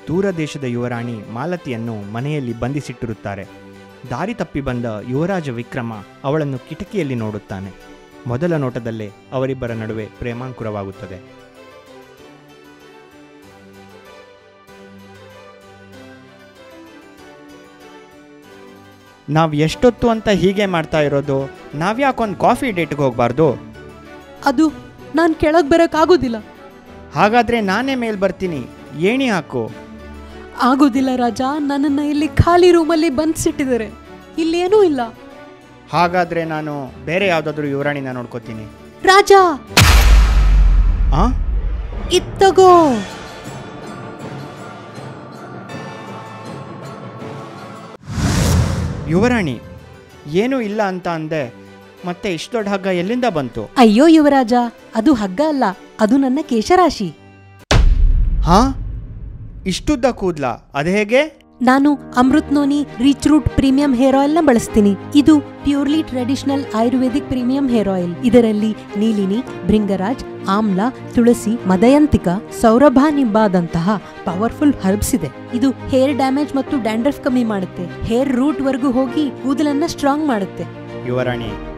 ದೂರ ದೇಶದ ಯುವರಾಣಿ ಮಾಲತಿಯನ್ನು ಮನೆಯಲ್ಲಿ ಬಂಧಿಸಿಟ್ಟಿರುತ್ತಾರೆ. ದಾರಿ ತಪ್ಪಿ ಬಂದ ಯುವರಾಜ ವಿಕ್ರಮ ಅವಳನ್ನು ಕಿಟಕಿಯಲ್ಲಿ ನೋಡುತ್ತಾನೆ. ಮೊದಲ ನೋಟದಲ್ಲೇ ಅವರಿಬ್ಬರ ನಡುವೆ ಪ್ರೇಮಾಂಕುರವಾಗುತ್ತದೆ. ನಾವು ಎಷ್ಟೊತ್ತು ಅಂತ ಹೀಗೆ ಮಾಡ್ತಾ ಇರೋದು? ನಾವ್ಯಾಕೊಂದು ಕಾಫಿ ಡೇಟ್ಗೆ ಹೋಗಬಾರ್ದು? ಅದು ನಾನು ಕೆಳಗೆ ಬರೋಕ್ಕಾಗೋದಿಲ್ಲ. ಹಾಗಾದರೆ ನಾನೇ ಮೇಲೆ ಬರ್ತೀನಿ, ಏಣಿ ಹಾಕು. ಆಗೋದಿಲ್ಲ ರಾಜ, ನನ್ನನ್ನು ಇಲ್ಲಿ ಖಾಲಿ ರೂಮಲ್ಲಿ ಬಂಧಿಸಿಟ್ಟಿದ್ದಾರೆ, ಇಲ್ಲೇನೂ ಇಲ್ಲ. ಹಾಗಾದರೆ ನಾನು ಬೇರೆ ಯಾವುದಾದ್ರೂ ಯುವರಾಣಿನ ನೋಡ್ಕೋತೀನಿ. ರಾಜ ಇತ್ತಗೋ. ಯುವರಾಣಿ, ಏನೂ ಇಲ್ಲ ಅಂತ ಅಂದೆ, ಮತ್ತೆ ಇಷ್ಟು ದೊಡ್ಡ ಹಗ್ಗ ಎಲ್ಲಿಂದ ಬಂತು? ಅಯ್ಯೋ ಯುವರಾಜ, ಅದು ಹಗ್ಗ ಅಲ್ಲ, ಅದು ನನ್ನ ಕೇಶರಾಶಿ. ಹಾ, ಇಷ್ಟುದ್ದ ಕೂದ್ಲ, ಅದು ಹೇಗೆ? ನಾನು Amrut noni rich root premium hair oil ನ ಬಳಸ್ತೀನಿ. ಇದು purely traditional Ayurvedic premium hair oil. ಇದರಲ್ಲಿ ನೀಲಿನಿ, ಭೃಂಗರಾಜ್, ಆಮ್ಲ, ತುಳಸಿ, ಮದಯಂತಿಕ, ಸೌರಭ ನಿಂಬಾದಂತಹ ಪವರ್ಫುಲ್ ಹರ್ಬ್ಸ್ ಇದೆ. ಇದು ಹೇರ್ ಡ್ಯಾಮೇಜ್ ಮತ್ತು ಡ್ಯಾಂಡ್ರಫ್ ಕಮ್ಮಿ ಮಾಡುತ್ತೆ. ಹೇರ್ ರೂಟ್ ವರೆಗೂ ಹೋಗಿ ಕೂದಲನ್ನ ಸ್ಟ್ರಾಂಗ್ ಮಾಡುತ್ತೆ. ಯುವರಾಣಿ,